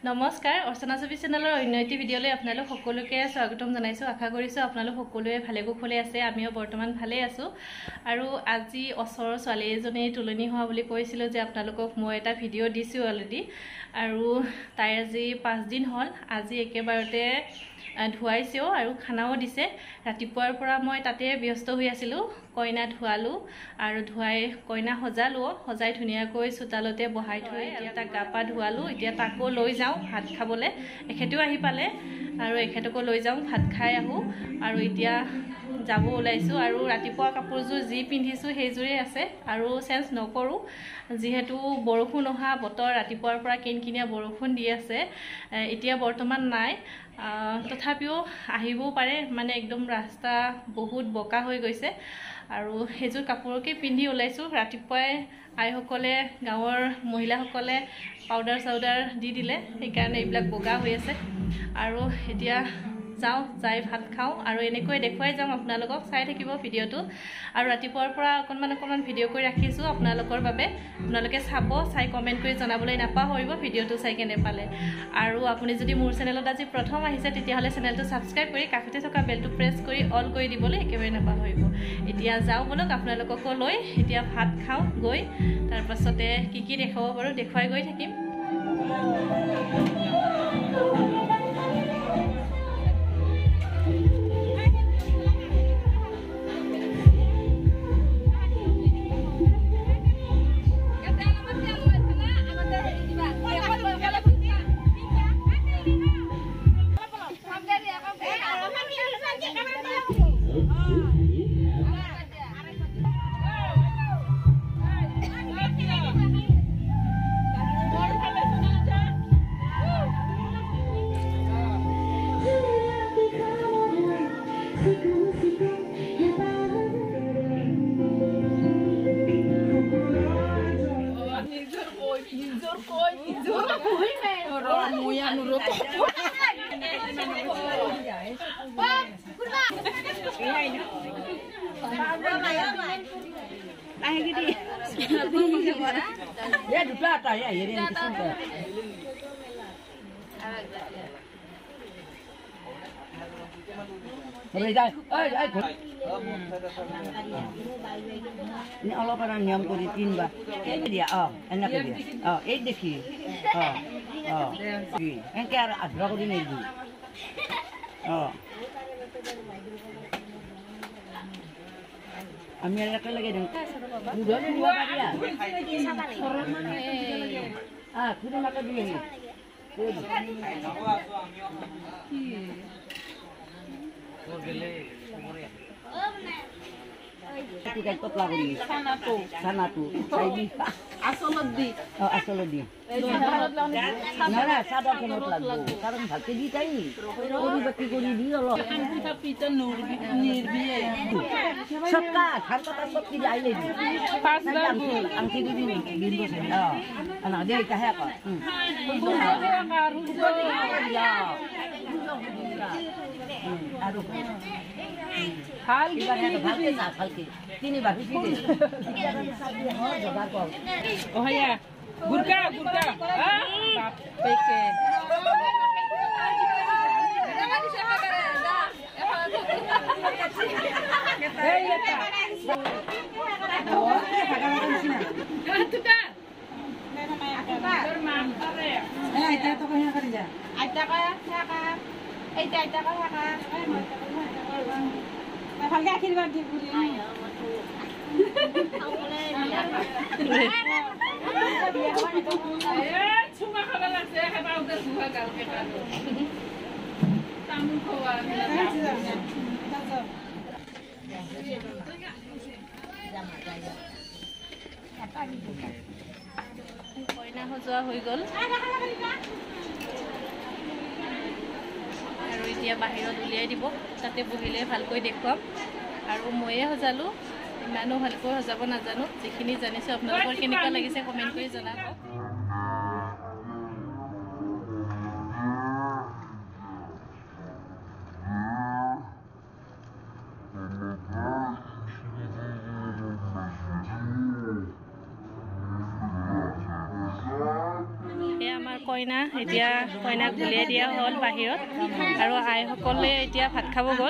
নমস্কাৰ অৰ্চনা ছবি চেনেলৰ অন্য এটি ভিডিঅ'লৈ আপোনালোক সকলোকে স্বাগতম জনাইছোঁ। আশা কৰিছোঁ আপোনালোক সকলোৱে ভালে কুশলে আছে। আমিও বৰ্তমান ভালে আছোঁ। আৰু আজি ওচৰৰ ছোৱালী এজনীৰ তুলনি হোৱা বুলি কৈছিলোঁ যে আপোনালোকক মই এটা ভিডিঅ' দিছোঁ অলৰেডি। আৰু তাইৰ আজি 5 দিন হ'ল। আজি একেবাৰতে ধুৱাইছেও আৰু খানাও দিছে। ৰাতিপুৱাৰ পৰা মই তাতে ব্যস্ত হৈ আছিলোঁ। কইনা ধুৱালোঁ আৰু ধুৱাই কইনা সজাই ধুনীয়াকৈ চোতালতে বহাই থৈ এতিয়া তাক গা পা ধুৱালোঁ। এতিয়া তাকো লৈ যাওঁ ভাত খাবলৈ। এখেতেও আহি পালে আৰু এখেতকো লৈ যাওঁ, ভাত খাই আহোঁ। আৰু এতিয়া যাব ওলাইছোঁ। আৰু ৰাতিপুৱা কাপোৰযোৰ যি পিন্ধিছোঁ সেইযোৰেই আছে আৰু চেঞ্জ নকৰোঁ, যিহেতু বৰষুণ অহা বতৰ। ৰাতিপুৱাৰ পৰা কিনকিনীয়া বৰষুণ দি আছে, এতিয়া বৰ্তমান নাই। তথাপিও আহিবও পাৰে, মানে একদম ৰাস্তা বহুত বোকা হৈ গৈছে। আৰু সেইযোৰ কাপোৰকে পিন্ধি ওলাইছোঁ। ৰাতিপুৱাই আইসকলে, গাঁৱৰ মহিলাসকলে পাউডাৰ চাউডাৰ দি দিলে, সেইকাৰণে এইবিলাক বগা হৈ আছে। আৰু এতিয়া যাই ভাত খাওঁ আৰু এনেকৈ দেখুৱাই যাম আপোনালোকক। চাই থাকিব ভিডিঅ'টো। আৰু ৰাতিপুৱাৰ পৰা অকণমান ভিডিঅ' কৰি ৰাখিছোঁ আপোনালোকৰ বাবে। আপোনালোকে চাব, চাই কমেণ্ট কৰি জনাবলৈ নাপাহৰিব ভিডিঅ'টো চাই কেনে পালে। আৰু আপুনি যদি মোৰ চেনেলত আজি প্ৰথম আহিছে তেতিয়াহ'লে চেনেলটো ছাবস্ক্ৰাইব কৰি কাষতে থকা বেলটো প্ৰেছ কৰি অল কৰি দিবলৈ একেবাৰে নাপাহৰিব। এতিয়া যাওঁ বলক আপোনালোককো লৈ। এতিয়া ভাত খাওঁ গৈ, তাৰপাছতে কি দেখাব পাৰোঁ দেখুৱাই গৈ থাকিম। অলপ আৰু নিয়ম কৰি 3 বাৰ দিয়া। এনেকৈ দিয়া। এই দেখি এনেকৈ আৰু আধা কৰি নিদিবি। আমি আৰু একেলগে দিম। খুদমাকে দি আহি পতলা কৰি চানাটো আচলত দি নহয় চাদৰখনত লাগব, কাৰণ ভালকে দি তাই কৰি বাকি কৰি দি অলপ চটকা ধান কটা চটকি দি আহিলে আংঠি দি দে এটাহে আকৌ আৰু ভালকে না ভালকে 3 বাৰ জোগাৰ কৰ। গুৰকা বাপেকে ভালকে আশীৰ্বাদ দি বুলি চুমা খাব লাগছে। কইনা সজোৱা হৈ গ'ল আৰু এতিয়া বাহিৰত উলিয়াই দিব, তাতে বহিলে ভালকৈ দেখুৱাম। আৰু ময়ে সজালোঁ, ইমানো ভালকৈ সজাব নাজানো। যিখিনি জানিছোঁ আপোনালোকৰ কেনেকুৱা লাগিছে কমেণ্ট কৰি জনাব। কইনা এতিয়া কইনাক উলিয়াই দিয়া হ'ল বাহিৰত আৰু আইসকলে এতিয়া ভাত খাব গ'ল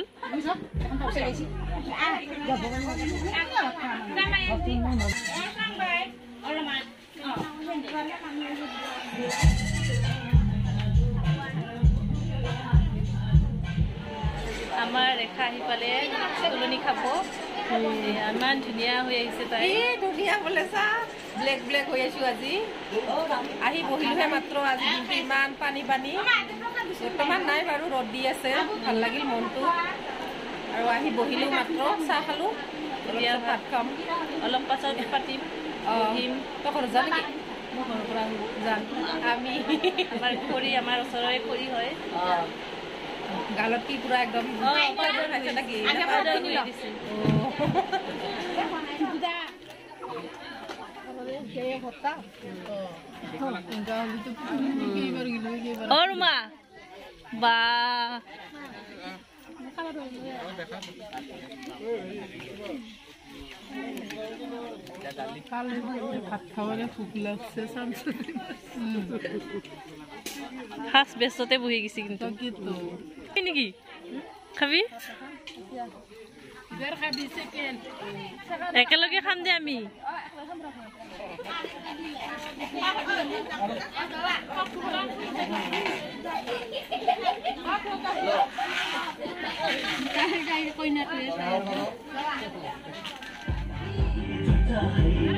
আমাৰ ৰেখা আহি পালে তুলনি খাব ইমান ধুনীয়া হৈ আহিছে তাই ধুনীয়া বোলে চা ব্লেক ব্লেক হৈ আছো আজি আহি বহিলোহে মাত্ৰ আজি ইমান পানী পানী বৰ্তমান নাই বাৰু ৰ'দ দি আছে ভাল লাগিল মনটো আৰু আহি বহিলো মাত্ৰ চাহ খালো এতিয়া ভাত খাম অলপ পাছত পাতিম বহিম তই ঘৰত যা নেকি মই ঘৰৰ পৰা যাম আমি আমাৰ খৰি আমাৰ ওচৰৰে খৰি হয় গালত কি পুৰা একদম খাইছে নেকি ৰুমা বা ভাত খাবলৈ ভোক লাগছে ফাৰ্ষ্ট বেষ্টতে বহি গৈছে কিন্তু নেকি খাবি একেলগে খাম দে আমি কইনাটোৱে